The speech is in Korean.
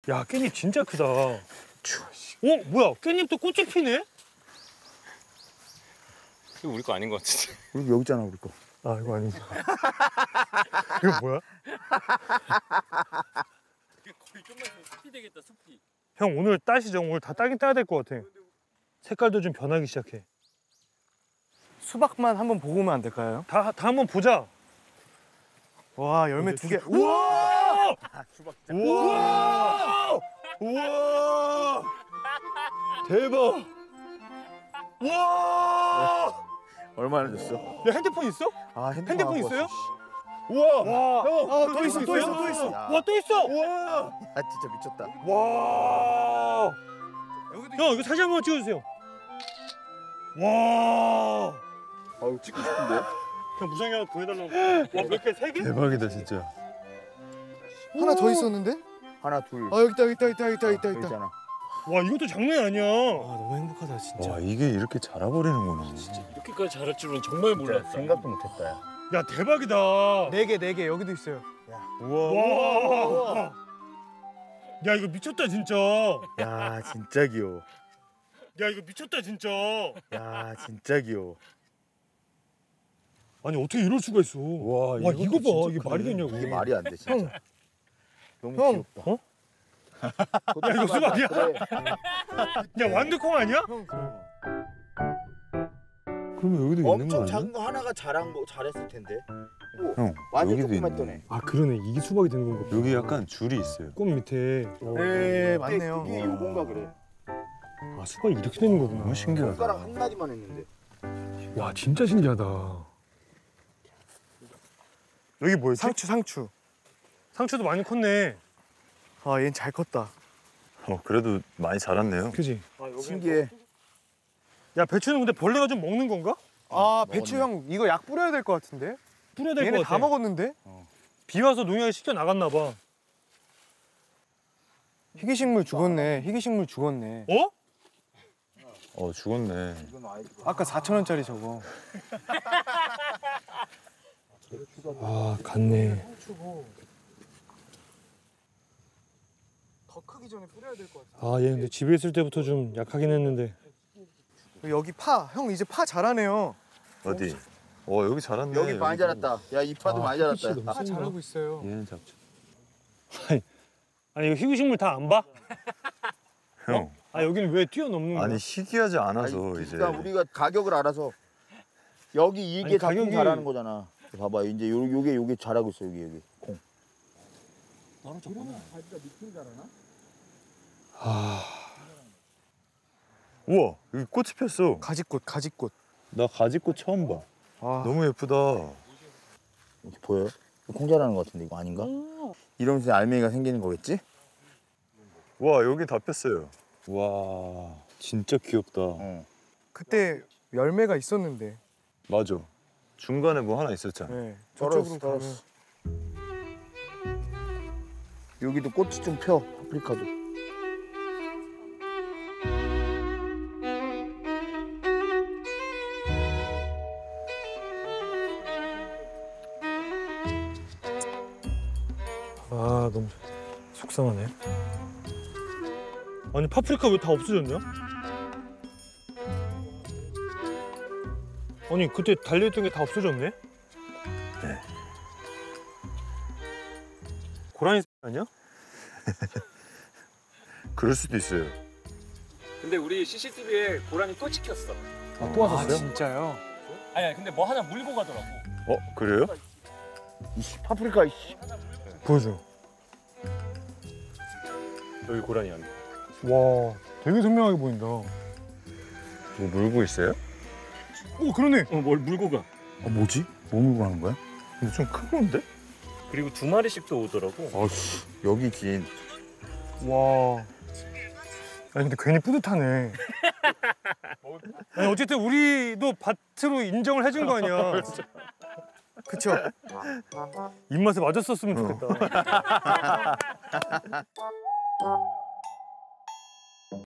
야, 깻잎 진짜 크다. 뭐야? 깻잎도 꽃이 피네? 이거 우리 거 아닌 것 같은데. 여기 있잖아, 우리 거. 아, 이거 아니지. 이거 뭐야? 거의 좀만 있으면 숲이 되겠다, 숲이. 형, 오늘 따시죠? 오늘 다 따긴 따야 될 것 같아. 색깔도 좀 변하기 시작해. 수박만 한번 보고 오면 안 될까요? 다 한번 보자. 와, 열매 2개. 우와! 수박 우와! 우와! 대박! 우와! 얼마나 줬어? 야, 핸드폰 있어? 아, 핸드폰 있어요? 우와! 와! 형, 또 있어, 또 있어, 또 있어. 와, 또 있어! 우와! 아, 진짜 미쳤다. 와! 형, 이거 사진 한번 찍어주세요. 와! 아우, 찍고 싶은데? 형, 무상이 하나 보내달라고. 와, 몇 개? 3개? 대박이다 진짜. 하나 더 있었는데? 하나, 둘. 아, 여기 있다. 있잖아. 와, 이것도 장난이 아니야. 너무 행복하다, 진짜. 와 이게 이렇게 자라버리는구나. 이렇게까지 자랄 줄은 정말 몰랐다. 생각도 못했다, 야. 야, 대박이다. 4개, 여기도 있어요. 와. 야, 이거 미쳤다, 진짜. 야, 진짜 귀여워. 야, 이거 미쳤다, 진짜. 야, 진짜 귀여워. 아니, 어떻게 이럴 수가 있어. 와, 와, 이것도 이거 봐. 진짜 이게 말이 크네. 되냐고. 이게 말이 안 돼, 진짜. 너무 형. 귀엽다. 어? 야, 이거 수박이야? 그래. 야, 완두콩 아니야? 그러면 여기도 있는 거 엄청 아니야? 작은 거 하나가 잘했을 텐데. 형 완전 여기도 조그맣더네. 있네. 아, 그러네. 이게 수박이 되는 건가. 여기 약간 줄이 있어요. 꽃 밑에. 네, 맞네요. 이게 요건가 그래. 아, 수박이 이렇게 되는 거구나. 너무 신기하다. 손가락 한 마디만 했는데. 와, 진짜 신기하다. 여기 뭐였지? 상추. 상추도 많이 컸네. 아, 얘는 잘 컸다. 그래도 많이 자랐네요. 그지? 신기해. 야, 배추는 근데 벌레가 좀 먹는 건가? 아, 배추 형, 이거 약 뿌려야 될 것 같은데? 뿌려야 될 것 얘네 같아. 다 먹었는데? 비 와서 농약이 씻겨 나갔나 봐. 희귀식물 죽었네. 어? 죽었네. 아까 4,000원짜리 저거. 아, 갔네. 더 크기 전에 뿌려야 될 것 같아. 아, 얘 근데 집에 있을 때부터 좀 약하긴 했는데. 여기 형 이제 파 잘하네요. 어디? 여기 자랐네. 여기 많이 자랐다. 야, 이 파도 많이 자랐다. 야. 파 잘하고 있어요. 얘는 잡죠. 아니, 이거 희귀식물 다 안 봐? 형. 아, 여기는 왜 뛰어넘는 거야? 아니 희귀하지 않아서 아니, 이제. 그러니까 우리가 가격을 알아서 여기 이게 아니, 다 가격이- 잘하는 거잖아. 봐봐, 이제 요게 잘하고 있어, 여기 콩. 우와 여기 꽃이 폈어. 가지꽃. 나 가지꽃 처음 봐. 아, 너무 예쁘다. 이렇게 보여요? 콩 자라는 거 같은데 이거 아닌가? 이러면서 알맹이가 생기는 거겠지? 와 여기 다 폈어요. 와 진짜 귀엽다. 그때 열매가 있었는데. 맞아. 중간에 뭐 하나 있었잖아. 네. 떨었어, 저쪽으로 떨었어. 여기도 꽃이 좀 펴, 파프리카도. 아, 너무 속상하네. 아니, 파프리카 왜 다 없어졌냐? 아니, 그때 달려있던 게 다 없어졌네? 네. 고라니 아니야? 그럴 수도 있어요. 근데 우리 CCTV에 고라니 또 찍혔어. 아, 또 아, 왔었어요? 진짜요? 아니 근데 뭐 하나 물고 가더라고. 그래요? 이씨, 파프리카, 이씨. 보여줘. 여기 고라니 안. 와, 되게 선명하게 보인다. 뭐 물고 있어요? 오, 그러네. 뭘 물고 가. 뭐지? 뭐 물고 가는 거야? 근데 좀 큰 건데? 그리고 2마리씩도 오더라고. 어씨, 여기 긴. 와. 아니, 근데 괜히 뿌듯하네. 아니, 어쨌든 우리도 밭으로 인정을 해준 거 아니야. 그쵸? 입맛에 맞았었으면 좋겠다.